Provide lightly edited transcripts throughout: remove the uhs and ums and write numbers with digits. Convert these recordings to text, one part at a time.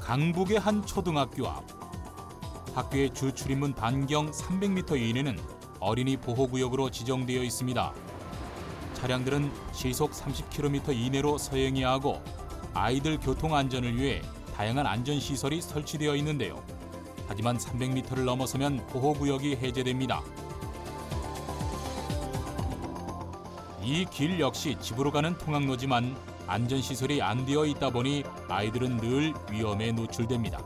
강북의 한 초등학교 앞. 학교의 주 출입문 반경 300m 이내는 어린이 보호구역으로 지정되어 있습니다. 차량들은 시속 30km 이내로 서행해야 하고 아이들 교통 안전을 위해 다양한 안전시설이 설치되어 있는데요. 하지만 300m를 넘어서면 보호구역이 해제됩니다. 이 길 역시 집으로 가는 통학로지만 안전시설이 안 되어 있다 보니 아이들은 늘 위험에 노출됩니다.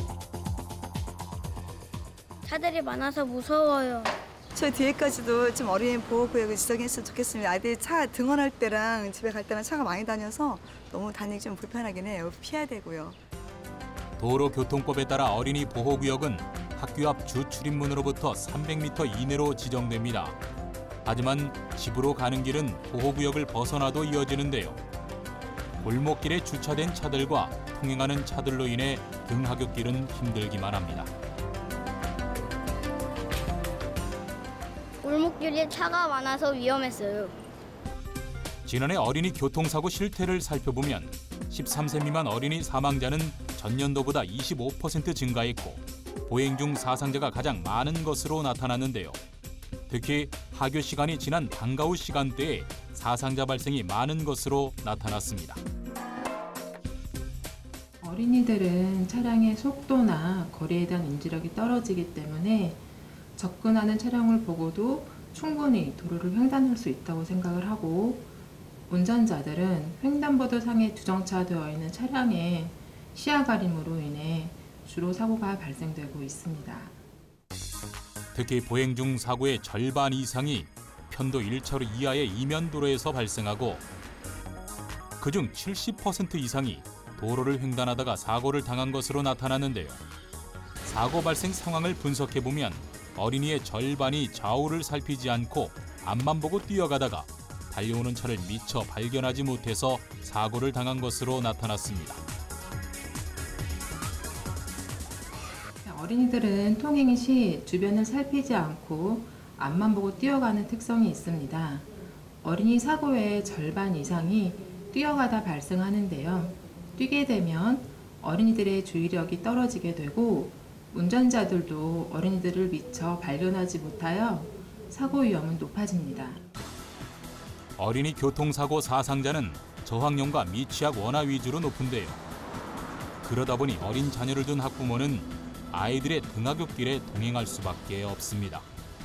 차들이 많아서 무서워요. 저 뒤에까지도 좀 어린이 보호구역을 지정했으면 좋겠습니다. 아이들이 차 등원할 때랑 집에 갈 때랑 차가 많이 다녀서 너무 다니기 좀 불편하긴 해요. 피해야 되고요. 도로교통법에 따라 어린이 보호구역은 학교 앞 주 출입문으로부터 300m 이내로 지정됩니다. 하지만 집으로 가는 길은 보호구역을 벗어나도 이어지는데요. 골목길에 주차된 차들과 통행하는 차들로 인해 등하굣길은 힘들기만 합니다. 골목길에 차가 많아서 위험했어요. 지난해 어린이 교통사고 실태를 살펴보면 13세 미만 어린이 사망자는 전년도보다 25% 증가했고 보행 중 사상자가 가장 많은 것으로 나타났는데요. 특히 하교 시간이 지난 방과 후 시간대에 사상자 발생이 많은 것으로 나타났습니다. 어린이들은 차량의 속도나 거리에 대한 인지력이 떨어지기 때문에 접근하는 차량을 보고도 충분히 도로를 횡단할 수 있다고 생각을 하고 운전자들은 횡단보도 상에 주정차되어 있는 차량의 시야 가림으로 인해 주로 사고가 발생되고 있습니다. 특히 보행 중 사고의 절반 이상이 편도 1차로 이하의 이면도로에서 발생하고 그중 70% 이상이 도로를 횡단하다가 사고를 당한 것으로 나타났는데요. 사고 발생 상황을 분석해보면 어린이의 절반이 좌우를 살피지 않고 앞만 보고 뛰어가다가 달려오는 차를 미처 발견하지 못해서 사고를 당한 것으로 나타났습니다. 어린이들은 통행 시 주변을 살피지 않고 앞만 보고 뛰어가는 특성이 있습니다. 어린이 사고의 절반 이상이 뛰어가다 발생하는데요. 뛰게 되면 어린이들의 주의력이 떨어지게 되고 운전자들도 어린이들을 미처 발견하지 못하여 사고 위험은 높아집니다. 어린이 교통사고 사상자는 저학년과 미취학 원화 위주로 높은데요. 그러다 보니 어린 자녀를 둔 학부모는 아이들의 등하굣길에 동행할 수밖에 없습니다.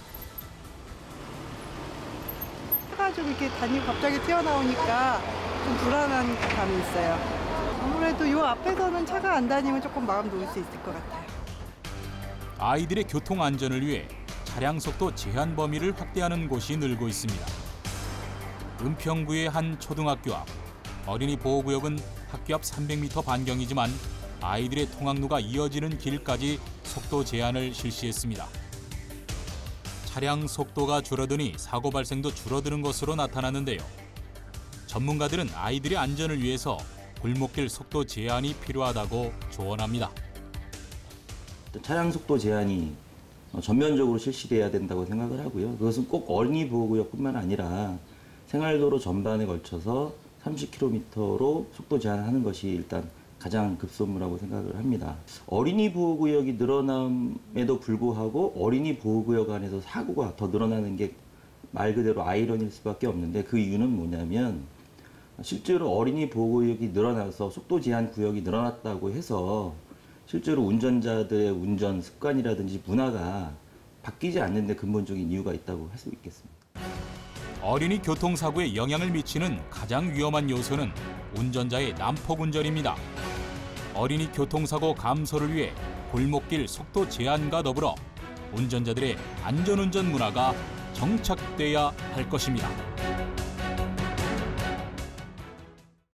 해가지고 이렇게 다니고 갑자기 튀어나오니까 좀 불안한 감이 있어요. 아무래도 이 앞에서는 차가 안 다니면 조금 마음 놓을 수 있을 것 같아요. 아이들의 교통 안전을 위해 차량 속도 제한 범위를 확대하는 곳이 늘고 있습니다. 은평구의 한 초등학교 앞. 어린이 보호구역은 학교 앞 300m 반경이지만 아이들의 통학로가 이어지는 길까지 속도 제한을 실시했습니다. 차량 속도가 줄어드니 사고 발생도 줄어드는 것으로 나타났는데요. 전문가들은 아이들의 안전을 위해서 골목길 속도 제한이 필요하다고 조언합니다. 차량 속도 제한이 전면적으로 실시돼야 된다고 생각을 하고요. 그것은 꼭 어린이 보호구역뿐만 아니라 생활도로 전반에 걸쳐서 30km로 속도 제한을 하는 것이 일단 가장 급선무라고 생각을 합니다. 어린이 보호구역이 늘어남에도 불구하고 어린이 보호구역 안에서 사고가 더 늘어나는 게 말 그대로 아이러니일 수밖에 없는데 그 이유는 뭐냐면 실제로 어린이 보호구역이 늘어나서 속도 제한 구역이 늘어났다고 해서 실제로 운전자들의 운전 습관이라든지 문화가 바뀌지 않는 데 근본적인 이유가 있다고 할 수 있겠습니다. 어린이 교통사고에 영향을 미치는 가장 위험한 요소는 운전자의 난폭 운전입니다. 어린이 교통사고 감소를 위해 골목길 속도 제한과 더불어 운전자들의 안전운전 문화가 정착돼야 할 것입니다.